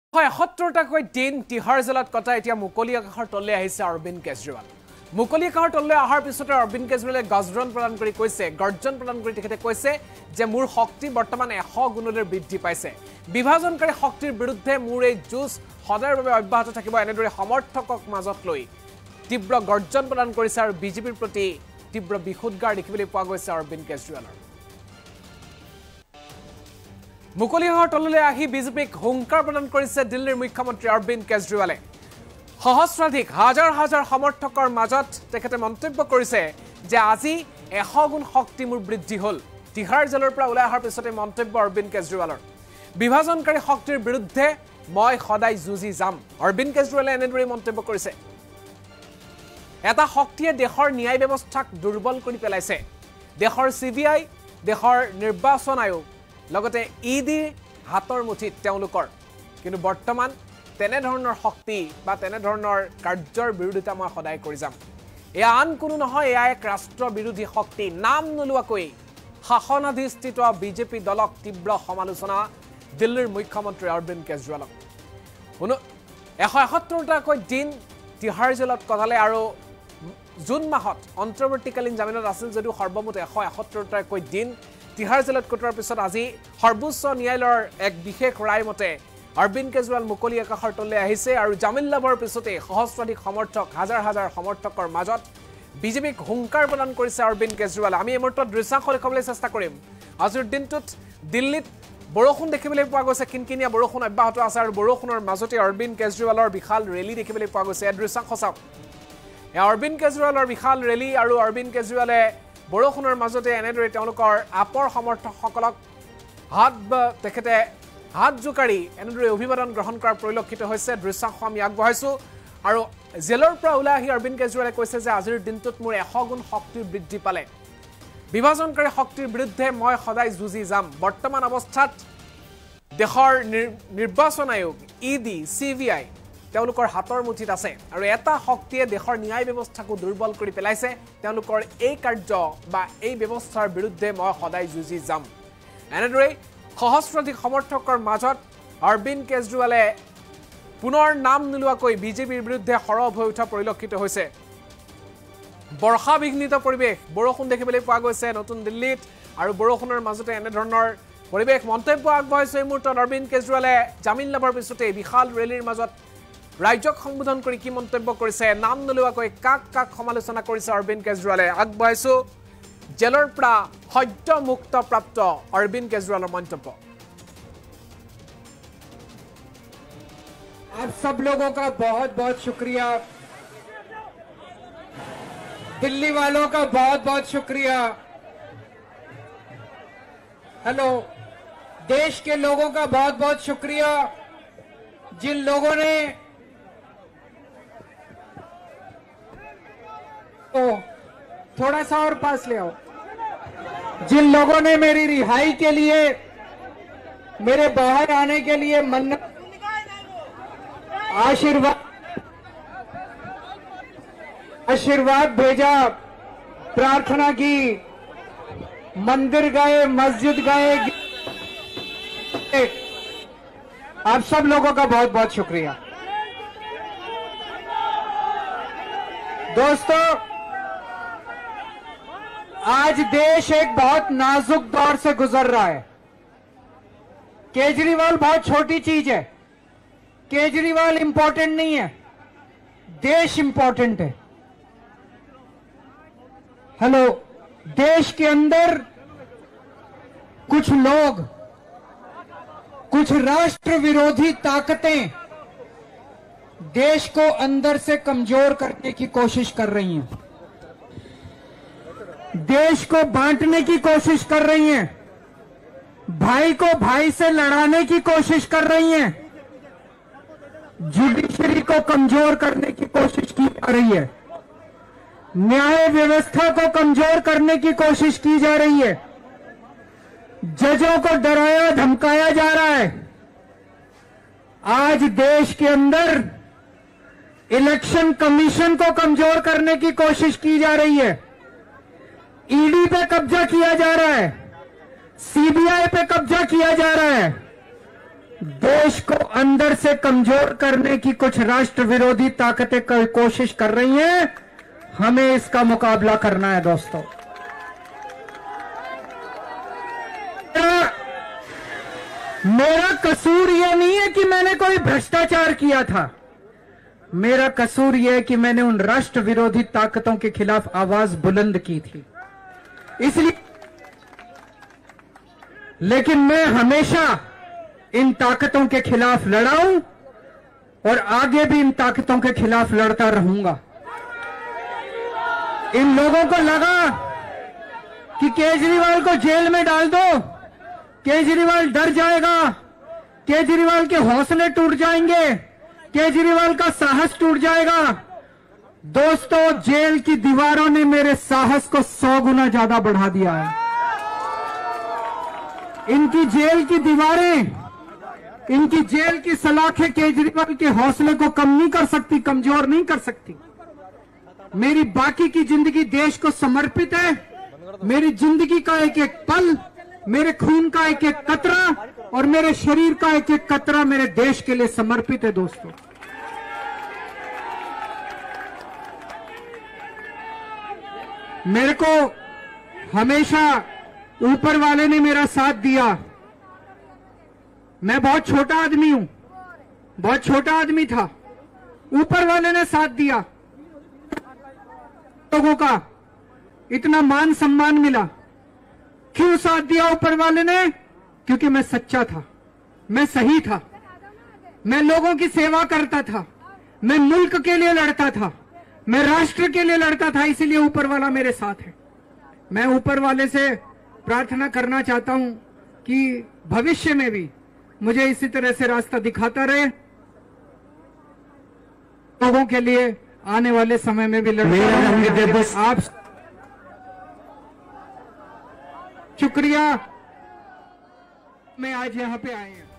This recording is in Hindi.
71টাকৈ দিন তিহাৰ জিলাত কটা এতিয়া মুকলি আকাশৰ তললৈ আহিছে অৰবিন্দ কেজৰিৱাল। মুকলি আকাশৰ তললৈ অহাৰ পিছতে অৰবিন্দ কেজৰিৱালে গৰ্জন প্ৰদান কৰি তেখেতে কৈছে যে মোৰ শক্তি বৰ্তমান 100 গুণলৈ বৃদ্ধি পাইছে। বিভাজনকাৰী শক্তিৰ বিৰুদ্ধে মোৰ এই যুঁজ সদায়ৰ বাবে অব্যাহত থাকিব। এনেদৰে সমৰ্থকক মাজত লৈ তীব্ৰ গৰ্জন প্ৰদান কৰিছে আৰু বিজেপিৰ প্ৰতি তীব্ৰ বিশুদ্ধাৰ দেখিবলৈ পোৱা গৈছে অৰবিন্দ কেজৰিৱালৰ। মুকলি আকাশৰ তললৈ আহি বিজেপিক হুংকাৰ প্ৰদান কৰিছে দিল্লীৰ মুখ্যমন্ত্ৰী অৰবিন্দ কেজৰিৱালে। সহস্ৰাধিক হাজাৰ হাজাৰ সমৰ্থকৰ মাজত তেখেতে মন্তব্য কৰিছে যে আজি 100 গুণ শক্তি মোৰ বৃদ্ধি হ'ল। তিহাৰ জেলৰ পৰা ওলাই অহাৰ পিছতে মন্তব্য অৰবিন্দ কেজৰিৱালৰ। বিভাজনকাৰী শক্তিৰ বিৰুদ্ধে মই সদায় যুঁজি যাম। অৰবিন্দ কেজৰিৱালে এনেদৰে মন্তব্য কৰিছে। এটা শক্তিয়ে দেশৰ ন্যায় ব্যৱস্থাক দুৰ্বল কৰি পেলাইছে। দেশৰ CBI, দেশৰ নিৰ্বাচন আয়োগ লগতে ইডি হাতৰ মুঠিত তেওঁলোকৰ, কিন্তু বৰ্তমান তেনেধৰণৰ শক্তি বা তেনেধৰণৰ কাৰ্যৰ বিৰোধিতা মই সদায় কৰি যাম। এয়া আন কোনো নহয়, এয়া এক ৰাষ্ট্ৰ বিৰোধী শক্তি। নাম নোলোৱাকৈ শাসনাধিষ্ঠিত বিজেপি দলক তীব্ৰ সমালোচনা দিল্লীৰ মুখ্যমন্ত্ৰী অৰবিন্দ কেজৰিৱালক। 171টাকৈ দিন তিহাৰ জেলত কটালে আৰু জুন মাহত অন্তৰ্বৰ্তীকালীন জামিনত আছিল যদিও সৰ্বমুঠ 171টাকৈ দিন তিহাৰ জেলত কটোৱাৰ পিছত আজি সৰ্বোচ্চ ন্যায়ালয়ৰ এক বিশেষ ৰায় মতে অৰবিন্দ কেজৰিৱাল মুকলি আকাশৰ তললৈ আহিছে আৰু জামিন লাভৰ পিছতে সহস্ৰাধিক সমৰ্থক, হাজাৰ হাজাৰ সমৰ্থকৰ মাজত বিজেপিক হুংকাৰ প্ৰদান কৰিছে অৰবিন্দ কেজৰিৱালে। আমি এই মুহূৰ্তত দৃশ্যাংশ দেখুৱাবলৈ চেষ্টা কৰিম। আজিৰ দিনটোত দিল্লীত বৰষুণ দেখিবলৈ পোৱা গৈছে, কিনকিনীয়া বৰষুণ অব্যাহত আছে আৰু বৰষুণৰ মাজতে অৰবিন্দ কেজৰিৱালৰ বিশাল ৰেলী দেখিবলৈ পোৱা গৈছে। এই দৃশ্যাংশ চাওক, অৰবিন্দ কেজৰিৱালৰ বিশাল ৰেলী আৰু অৰবিন্দ কেজৰিৱালে বৰষুণৰ মাজতে এনেদৰে তেওঁলোকৰ আপৰ সমৰ্থকসকলক তেখেতে হাত জোকাৰি এনেদৰে অভিবাদন গ্ৰহণ কৰাৰ পৰিলক্ষিত হৈছে। দৃশ্যাংশ আমি আগবঢ়াইছোঁ আৰু জেলৰ পৰা ওলাই আহি অৰবিন্দ কেজৰিৱালে কৈছে যে আজিৰ দিনটোত মোৰ 100 গুণ শক্তিৰ বৃদ্ধি পালে। বিভাজনকাৰী শক্তিৰ বিৰুদ্ধে মই সদায় যুঁজি যাম। বৰ্তমান অৱস্থাত দেশৰ নিৰ্বাচন আয়োগ, ইডি, CBI তেওঁলোকৰ হাতৰ মুঠিত আছে আৰু এটা শক্তিয়ে দেশৰ ন্যায় ব্যৱস্থাকো দুৰ্বল কৰি পেলাইছে। তেওঁলোকৰ এই কাৰ্য বা এই ব্যৱস্থাৰ বিৰুদ্ধে মই সদায় যুঁজি যাম। এনেদৰে সহস্ৰাধিক সমৰ্থকৰ মাজত অৰবিন্দ কেজৰিৱালে পুনৰ নাম নোলোৱাকৈ বিজেপিৰ বিৰুদ্ধে সৰব হৈ উঠা পৰিলক্ষিত হৈছে। বৰ্ষাবিঘ্নিত পৰিৱেশ, বৰষুণ দেখিবলৈ পোৱা গৈছে নতুন দিল্লীত আৰু বৰষুণৰ মাজতে এনেধৰণৰ পৰিৱেশ। মন্তব্য আগবঢ়াইছে এই মুহূৰ্তত অৰবিন্দ কেজৰিৱালে জামিন লাভৰ পিছতে বিশাল ৰেলীৰ মাজত ৰাজ্যক সম্বোধন কৰি কি মন্তব্য কৰিছে, নাম নোলোৱাকৈ কাক কাক সমালোচনা কৰিছে অৰবিন্দ কেজৰিৱালে। আগবঢ়াইছোঁ জেলৰ পৰা সদ্য মুক্তপ্ৰাপ্ত অৰবিন্দ কেজৰিৱালৰ মন্তব্য। आप सब लोगों का बहुत बहुत शुक्रिया, दिल्ली वालों का बहुत बहुत शुक्रिया। हेलो, देश के लोगों का बहुत बहुत शुक्रिया जिन लोगों ने थोड़ा सा और पास ले आओ, जिन लोगों ने मेरी रिहाई के लिए, मेरे बाहर आने के लिए मन्नत, आशीर्वाद भेजा, प्रार्थना की, मंदिर गए, मस्जिद गए, आप सब लोगों का बहुत बहुत शुक्रिया। दोस्तों, आज देश एक बहुत नाजुक दौर से गुजर रहा है। केजरीवाल बहुत छोटी चीज है, केजरीवाल इंपॉर्टेंट नहीं है, देश इंपॉर्टेंट है। हेलो, देश के अंदर कुछ लोग, कुछ राष्ट्र विरोधी ताकतें देश को अंदर से कमजोर करने की कोशिश कर रही हैं, देश को बांटने की कोशिश कर रही हैं, भाई को भाई से लड़ाने की कोशिश कर रही हैं, जुडिशरी को कमजोर करने की कोशिश की जा रही है, न्याय व्यवस्था को कमजोर करने की कोशिश की जा रही है, जजों को डराया धमकाया जा रहा है। आज देश के अंदर इलेक्शन कमीशन को कमजोर करने की कोशिश की जा रही है, ईडी पे कब्जा किया जा रहा है, CBI पे कब्जा किया जा रहा है, देश को अंदर से कमजोर करने की कुछ राष्ट्र विरोधी ताकतें कोशिश कर रही हैं। हमें इसका मुकाबला करना है दोस्तों। मेरा कसूर यह नहीं है कि मैंने कोई भ्रष्टाचार किया था, मेरा कसूर यह है कि मैंने उन राष्ट्र विरोधी ताकतों के खिलाफ आवाज बुलंद की थी, इसलिए। लेकिन मैं हमेशा इन ताकतों के खिलाफ लड़ा हूं और आगे भी इन ताकतों के खिलाफ लड़ता रहूंगा। इन लोगों को लगा कि केजरीवाल को जेल में डाल दो, केजरीवाल डर जाएगा, केजरीवाल के हौसले टूट जाएंगे, केजरीवाल का साहस टूट जाएगा। दोस्तों, जेल की दीवारों ने मेरे साहस को 100 गुना ज्यादा बढ़ा दिया है। इनकी जेल की दीवारें, इनकी जेल की सलाखें केजरीवाल के हौसले को कम नहीं कर सकती, कमजोर नहीं कर सकती। मेरी बाकी की जिंदगी देश को समर्पित है। मेरी जिंदगी का एक एक पल, मेरे खून का एक एक कतरा और मेरे शरीर का एक एक कतरा मेरे देश के लिए समर्पित है दोस्तों। मेरे को हमेशा ऊपर वाले ने मेरा साथ दिया। मैं बहुत छोटा आदमी हूं, बहुत छोटा आदमी था, ऊपर वाले ने साथ दिया। लोगों का इतना मान सम्मान मिला। क्यों साथ दिया ऊपर वाले ने? क्योंकि मैं सच्चा था, मैं सही था, मैं लोगों की सेवा करता था, मैं मुल्क के लिए लड़ता था, मैं राष्ट्र के लिए लड़ता था, इसीलिए ऊपर वाला मेरे साथ है। मैं ऊपर वाले से प्रार्थना करना चाहता हूं कि भविष्य में भी मुझे इसी तरह से रास्ता दिखाता रहे, लोगों के लिए आने वाले समय में भी लड़ता रहे। आप शुक्रिया, मैं आज यहाँ पे आए हैं।